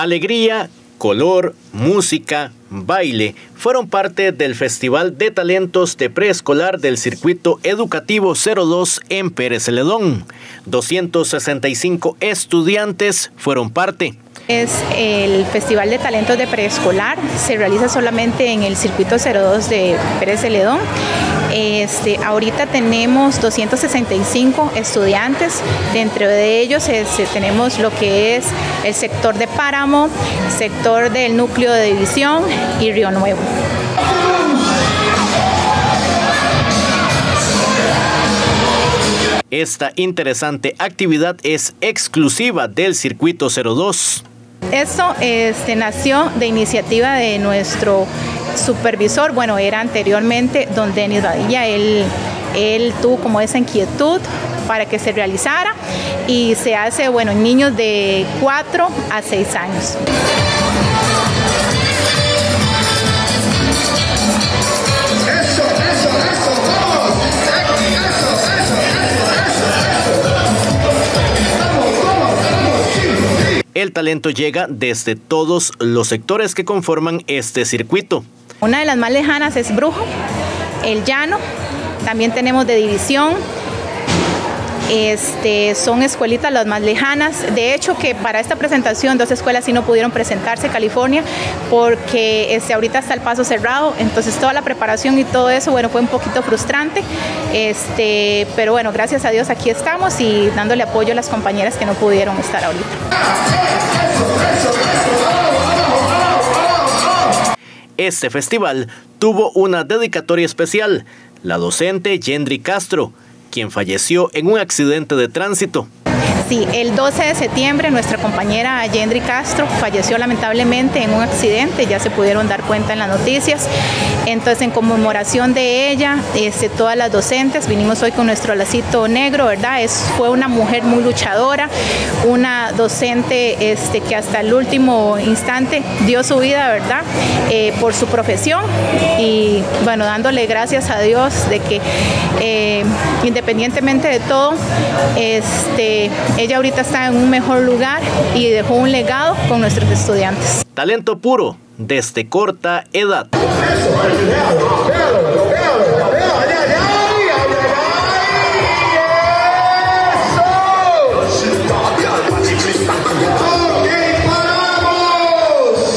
Alegría, color, música, baile fueron parte del Festival de Talentos de Preescolar del Circuito Educativo 02 en Pérez Celedón. 265 estudiantes fueron parte. Es el Festival de Talentos de Preescolar, se realiza solamente en el Circuito 02 de Pérez Celedón. Ahorita tenemos 265 estudiantes, dentro de ellos tenemos lo que es el sector de Páramo, sector del núcleo de División y Río Nuevo. Esta interesante actividad es exclusiva del Circuito 02. Esto nació de iniciativa de nuestro supervisor, bueno, era anteriormente don Denis Badilla, él tuvo como esa inquietud para que se realizara y se hace, bueno, en niños de 4 a 6 años. El talento llega desde todos los sectores que conforman este circuito. Una de las más lejanas es Brujo, El Llano, también tenemos de División. Son escuelitas las más lejanas. De hecho, que para esta presentación 2 escuelas sí no pudieron presentarse, California, porque ahorita está el paso cerrado. Entonces toda la preparación y todo eso, bueno, fue un poquito frustrante. Pero bueno, gracias a Dios aquí estamos y dándole apoyo a las compañeras que no pudieron estar ahorita. Este festival tuvo una dedicatoria especial, la docente Yendry Castro, quien falleció en un accidente de tránsito. Sí, el 12 de septiembre nuestra compañera Yendry Castro falleció lamentablemente en un accidente, ya se pudieron dar cuenta en las noticias. Entonces, en conmemoración de ella, todas las docentes vinimos hoy con nuestro lacito negro, ¿verdad? Fue una mujer muy luchadora, una docente que hasta el último instante dio su vida, ¿verdad? Por su profesión y bueno, dándole gracias a Dios de que independientemente de todo, ella ahorita está en un mejor lugar y dejó un legado con nuestros estudiantes. Talento puro desde corta edad.